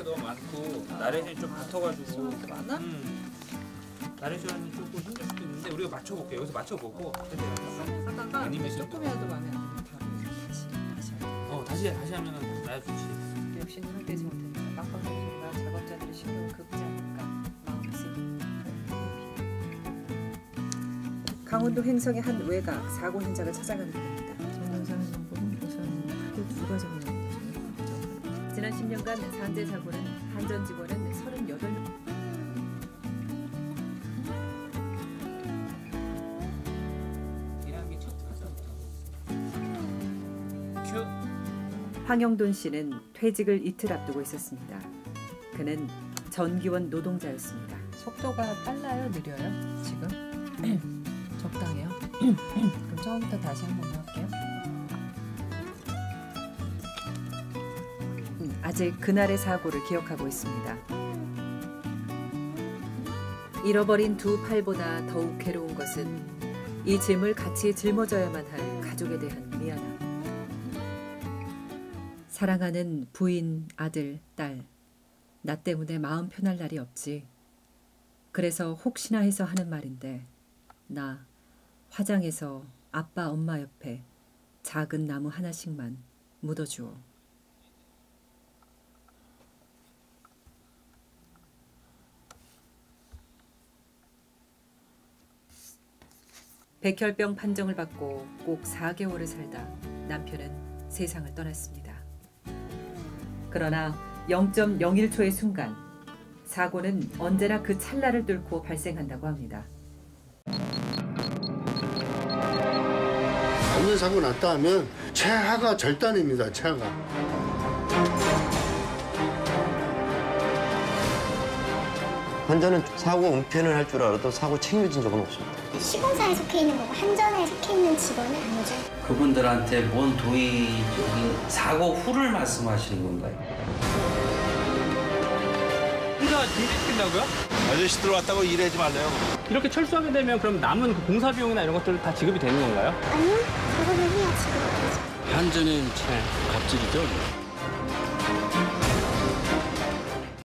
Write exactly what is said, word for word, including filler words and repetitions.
게 너무 많고 나레이션이 좀 붙어가지고 많아? 음. 나레이션이 조금 힘들 수도 있는데 우리가 맞춰볼게요. 여기서 맞춰보고 하다가 애니메이션 조금이라도 마음에 안 들면 바로 다시 다시 할게. 어 다시 다시 하면은 나야 좋지. 역시 눈을 떼지 못했다. 빡빡한 소리가 작업자들의 신경을 긁지 않을까 마음이 쓰입니다. 강원도 횡성의 한 외곽 사고 현장을 찾아가는 길입니다. 전영상을 보면 우선 크게 두 가지가 나옵니다. 지난 십 년간 산재 사고는 한전 직원은 서른여덟 명. 황영돈 씨는 퇴직을 이틀 앞두고 있었습니다. 그는 전기원 노동자였습니다. 속도가 빨라요? 느려요? 지금? 적당해요? 그럼 처음부터 다시 한 번 할게요. 아직 그날의 사고를 기억하고 있습니다. 잃어버린 두 팔보다 더욱 괴로운 것은 이 짐을 같이 짊어져야만 할 가족에 대한 미안함. 사랑하는 부인, 아들, 딸. 나 때문에 마음 편할 날이 없지. 그래서 혹시나 해서 하는 말인데 나 화장해서 아빠, 엄마 옆에 작은 나무 하나씩만 묻어주어. 백혈병 판정을 받고 꼭 사 개월을 살다 남편은 세상을 떠났습니다. 그러나 영 점 영일 초의 순간 사고는 언제나 그 찰나를 뚫고 발생한다고 합니다. 완전 사고 났다 하면 최하가 절단입니다. 최하가. 환자는 사고 은폐는 할 줄 알아도 사고 책임진 적은 없습니다. 시공사에 속해 있는 거고 한전에 속해 있는 직원은 아니죠. 그분들한테 뭔 도의적인 사고 후를 말씀하시는 건가요? 혼자 중지시킨다고요? 아저씨 들어왔다고 일하지 말래요. 이렇게 철수하게 되면 그럼 남은 그 공사 비용이나 이런 것들 다 지급이 되는 건가요? 아니요, 그거는 해야 지급이 되죠. 한전은 참 갑질이죠.